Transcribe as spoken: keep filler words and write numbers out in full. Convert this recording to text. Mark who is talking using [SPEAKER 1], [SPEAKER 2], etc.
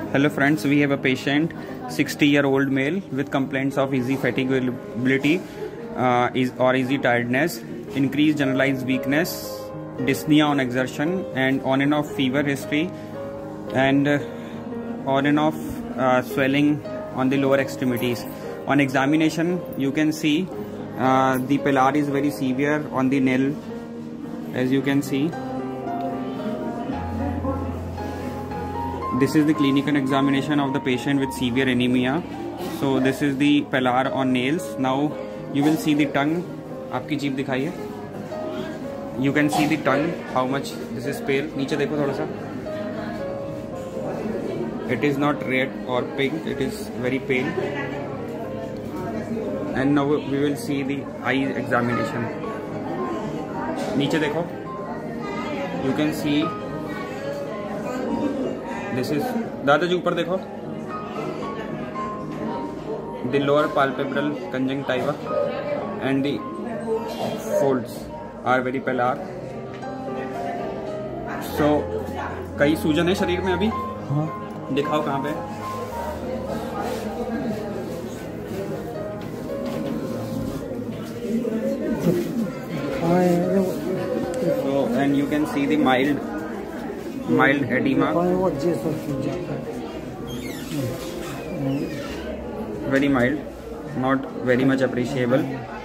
[SPEAKER 1] Hello friends, we have a patient, sixty year old male with complaints of easy fatigability uh, is, or easy tiredness, increased generalized weakness, dyspnea on exertion, and on and off fever history, and uh, on and off uh, swelling on the lower extremities. On examination, you can see uh, the pillar is very severe on the nail, as you can see. This is the clinical examination of the patient with severe anemia. So this is the pillar on nails. Now you will see the tongue. आपकी जीभ दिखाइए. You can see the tongue. How much this is pale. नीचे देखो थोड़ा सा. It is not red or pink. It is very pale. And now we will see the eye examination. नीचे देखो. You can see. This is दादाजी ऊपर देखो. The lower palpebral conjunctiva and the folds are very palpar. So कई सूजन है शरीर में अभी. हाँ. दिखाओ कहाँ पे. So and you can see the mild mild edema, very mild, not very much appreciable.